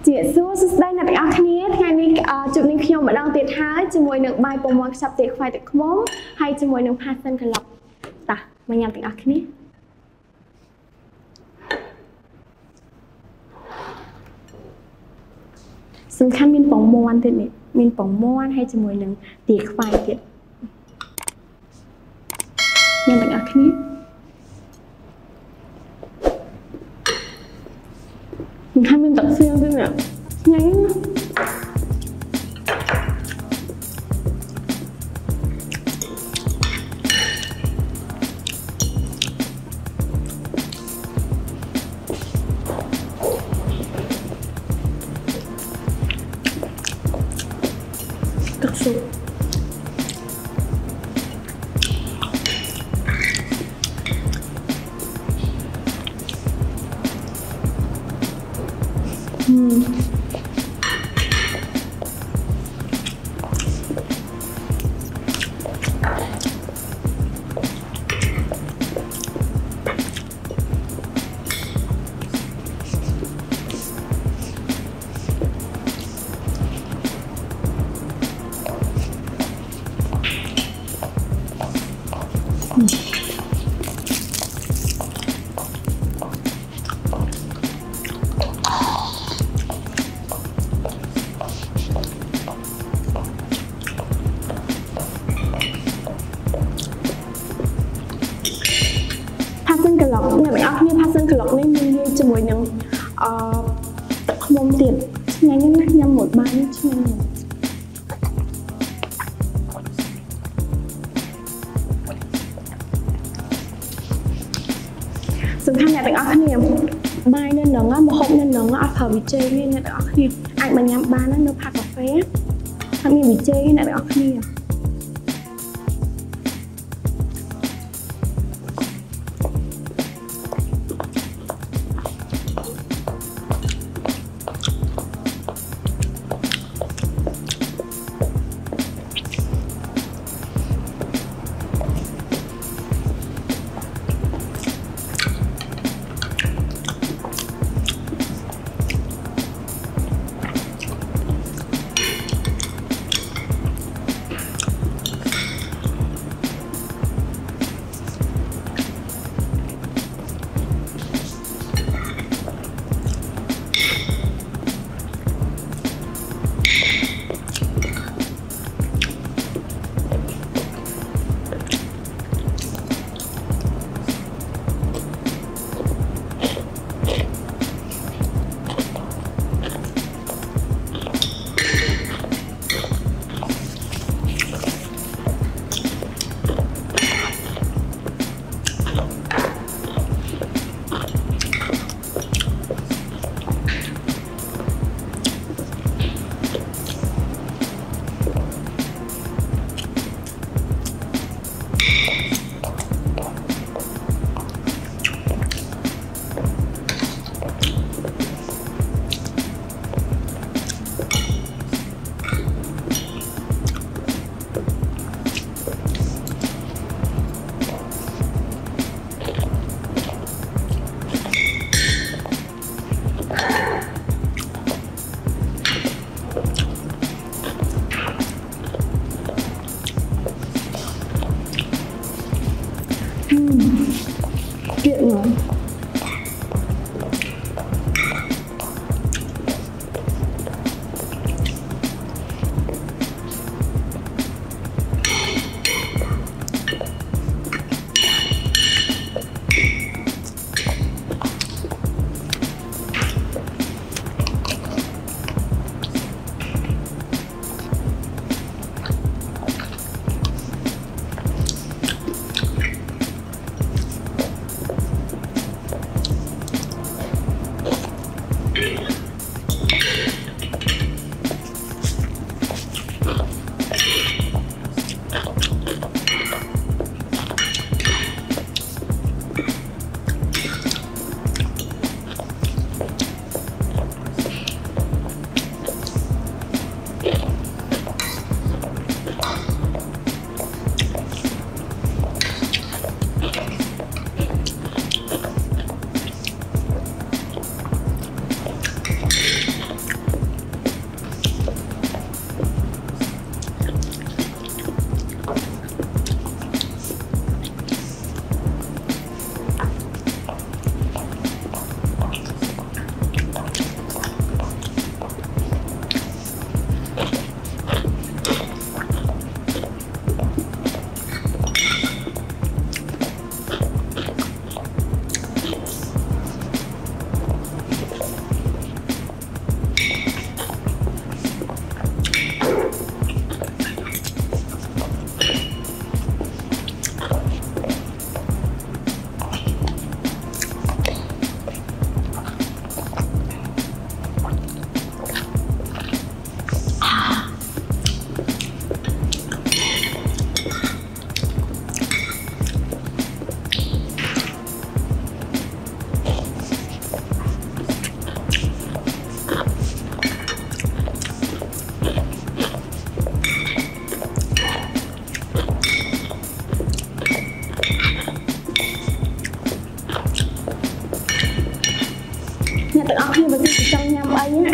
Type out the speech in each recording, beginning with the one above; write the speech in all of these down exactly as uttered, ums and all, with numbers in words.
Chị xưa đây là các khía ngày nay chụp nên khi mà đang tiệt hái chỉ mùi nước bài bông mong sắp tiệt khoai tiệt món hay chỉ mùi nước hạt sen cần lọc ta mà nhằm tiệt các khía sừng khăn miên bông môn thì này miên bông môn hay chỉ mùi nước tiệt khoai tiệt nhằm tiệt các khía mình hai miên tập xương thế nào nháy cực sụp uhm. Passion cái lọc này bạn ác như passion cái lọc này mình như cho mỗi những mông tiền nhanh nhất nát nhâm một bài như nhanh một sừng khăn này bạn ác như bài nên nó một hộp nên nó ác thở bị chê nên bạn ác như anh mà nhắm ba nó pha cà phê thằng mình bị chê này bạn ác như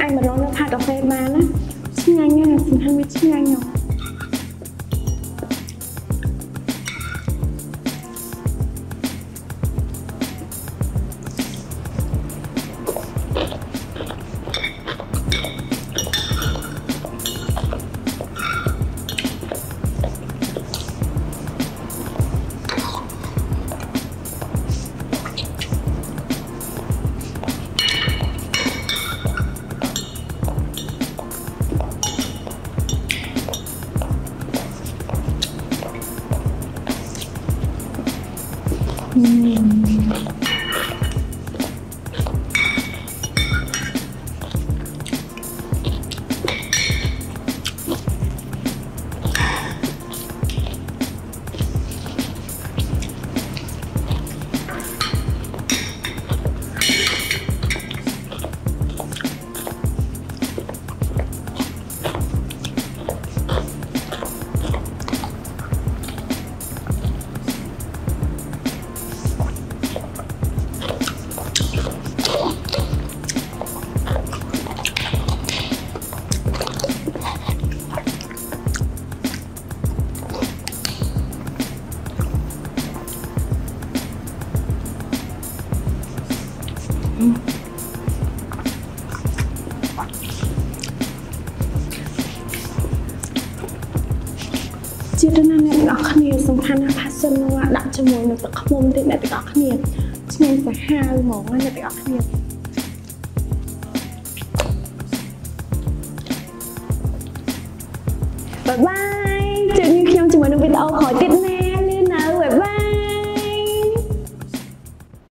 ai mà nó pha cà phê mà nó nhanh nha, xin hai mươi nhanh nhở. Uhm. Chia đến anh em đã khăn nhiều xong khăn phát sinh luôn ạ, đặt cho mùi nó tự khóc mông thì đã tự khăn nhiều cho nên phải hai món anh em tự khăn nhiều. Bye bye, chào những khi chúng mình được video khỏi tiếp nè.